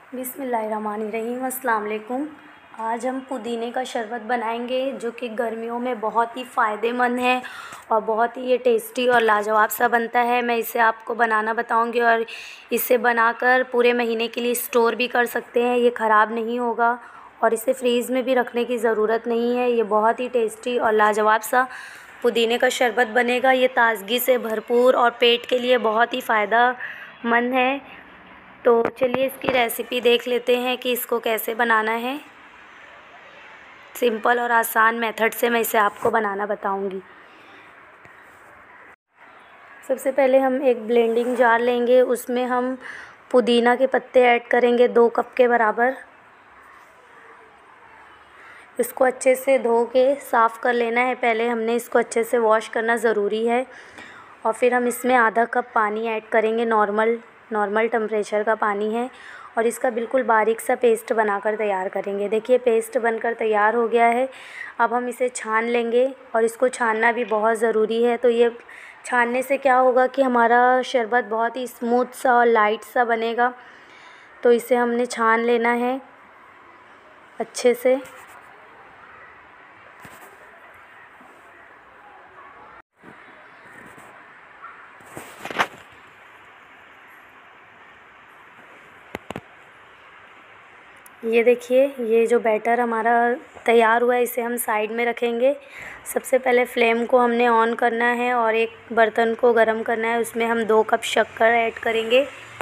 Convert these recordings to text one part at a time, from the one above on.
बिस्मिल्लाहिर्रहमानिर्रहीम। अस्सलाम वालेकुम। आज हम पुदीने का शरबत बनाएंगे जो कि गर्मियों में बहुत ही फ़ायदेमंद है और बहुत ही ये टेस्टी और लाजवाब सा बनता है। मैं इसे आपको बनाना बताऊंगी और इसे बनाकर पूरे महीने के लिए स्टोर भी कर सकते हैं। ये ख़राब नहीं होगा और इसे फ्रीज़ में भी रखने की ज़रूरत नहीं है। ये बहुत ही टेस्टी और लाजवाब सा पुदीने का शरबत बनेगा। ये ताज़गी से भरपूर और पेट के लिए बहुत ही फ़ायदेमंद है। तो चलिए इसकी रेसिपी देख लेते हैं कि इसको कैसे बनाना है। सिंपल और आसान मेथड से मैं इसे आपको बनाना बताऊंगी। सबसे पहले हम एक ब्लेंडिंग जार लेंगे, उसमें हम पुदीना के पत्ते ऐड करेंगे 2 कप के बराबर। इसको अच्छे से धो के साफ़ कर लेना है। पहले हमने इसको अच्छे से वॉश करना ज़रूरी है। और फिर हम इसमें आधा कप पानी ऐड करेंगे। नॉर्मल टेम्परेचर का पानी है और इसका बिल्कुल बारीक सा पेस्ट बनाकर तैयार करेंगे। देखिए पेस्ट बनकर तैयार हो गया है। अब हम इसे छान लेंगे और इसको छानना भी बहुत ज़रूरी है। तो ये छानने से क्या होगा कि हमारा शरबत बहुत ही स्मूथ सा और लाइट सा बनेगा। तो इसे हमने छान लेना है अच्छे से। ये देखिए ये जो बैटर हमारा तैयार हुआ है इसे हम साइड में रखेंगे। सबसे पहले फ्लेम को हमने ऑन करना है और एक बर्तन को गरम करना है। उसमें हम 2 कप शक्कर ऐड करेंगे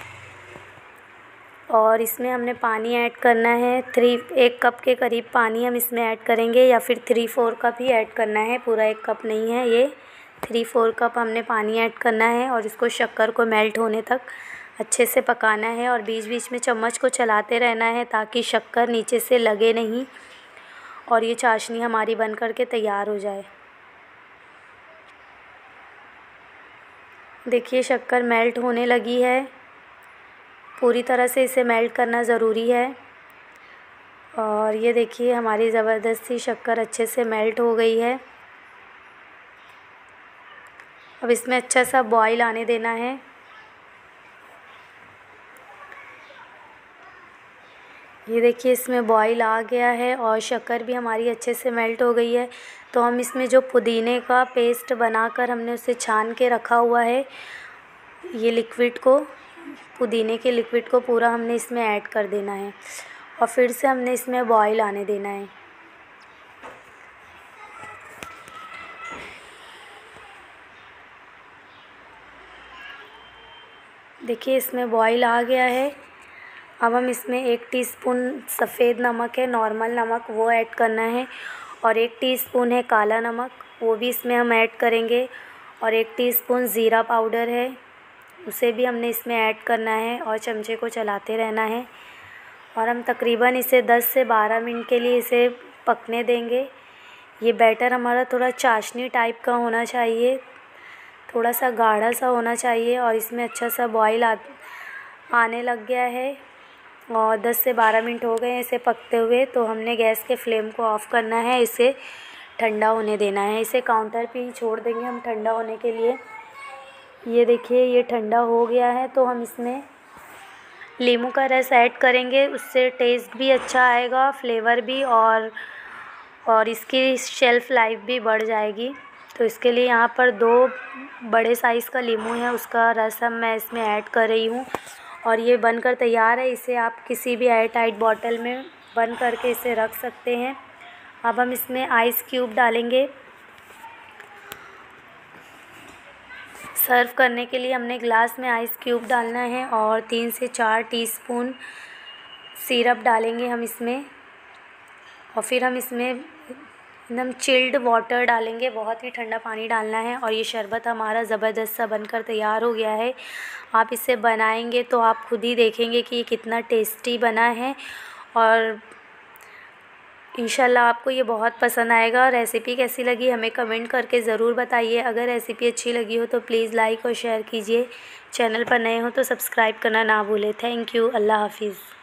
और इसमें हमने पानी ऐड करना है। 1 कप के करीब पानी हम इसमें ऐड करेंगे या फिर 3-4 कप ही ऐड करना है, पूरा 1 कप नहीं है। ये 3-4 कप हमने पानी ऐड करना है और इसको शक्कर को मेल्ट होने तक अच्छे से पकाना है और बीच बीच में चम्मच को चलाते रहना है ताकि शक्कर नीचे से लगे नहीं और ये चाशनी हमारी बन कर के तैयार हो जाए। देखिए शक्कर मेल्ट होने लगी है। पूरी तरह से इसे मेल्ट करना ज़रूरी है। और ये देखिए हमारी ज़बरदस्ती शक्कर अच्छे से मेल्ट हो गई है। अब इसमें अच्छा सा बॉईल आने देना है। ये देखिए इसमें बॉईल आ गया है और शक्कर भी हमारी अच्छे से मेल्ट हो गई है। तो हम इसमें जो पुदीने का पेस्ट बनाकर हमने उसे छान के रखा हुआ है, ये लिक्विड को, पुदीने के लिक्विड को पूरा हमने इसमें ऐड कर देना है और फिर से हमने इसमें बॉईल आने देना है। देखिए इसमें बॉईल आ गया है। अब हम इसमें 1 टीस्पून सफ़ेद नमक है, नॉर्मल नमक, वो ऐड करना है और 1 टीस्पून है काला नमक, वो भी इसमें हम ऐड करेंगे और 1 टीस्पून ज़ीरा पाउडर है, उसे भी हमने इसमें ऐड करना है और चमचे को चलाते रहना है। और हम तकरीबन इसे 10 से 12 मिनट के लिए इसे पकने देंगे। ये बैटर हमारा थोड़ा चाशनी टाइप का होना चाहिए, थोड़ा सा गाढ़ा सा होना चाहिए और इसमें अच्छा सा बॉईल आने लग गया है और 10 से 12 मिनट हो गए हैं इसे पकते हुए। तो हमने गैस के फ्लेम को ऑफ़ करना है, इसे ठंडा होने देना है। इसे काउंटर पे ही छोड़ देंगे हम ठंडा होने के लिए। ये देखिए ये ठंडा हो गया है। तो हम इसमें नींबू का रस ऐड करेंगे, उससे टेस्ट भी अच्छा आएगा, फ्लेवर भी, और इसकी शेल्फ़ लाइफ भी बढ़ जाएगी। तो इसके लिए यहाँ पर 2 बड़े साइज़ का नींबू है, उसका रस मैं इसमें ऐड कर रही हूँ और ये बनकर तैयार है। इसे आप किसी भी एयर टाइट बॉटल में बंद करके इसे रख सकते हैं। अब हम इसमें आइस क्यूब डालेंगे। सर्व करने के लिए हमने ग्लास में आइस क्यूब डालना है और 3 से 4 टीस्पून सिरप डालेंगे हम इसमें और फिर हम इसमें एकदम चिल्ड वाटर डालेंगे, बहुत ही ठंडा पानी डालना है और ये शरबत हमारा ज़बरदस्त सा बनकर तैयार हो गया है। आप इसे बनाएंगे तो आप खुद ही देखेंगे कि ये कितना टेस्टी बना है और इंशाल्लाह आपको ये बहुत पसंद आएगा। रेसिपी कैसी लगी हमें कमेंट करके ज़रूर बताइए। अगर रेसिपी अच्छी लगी हो तो प्लीज़ लाइक और शेयर कीजिए। चैनल पर नए हो तो सब्सक्राइब करना ना भूलें। Thank you. अल्लाह हाफ़िज़।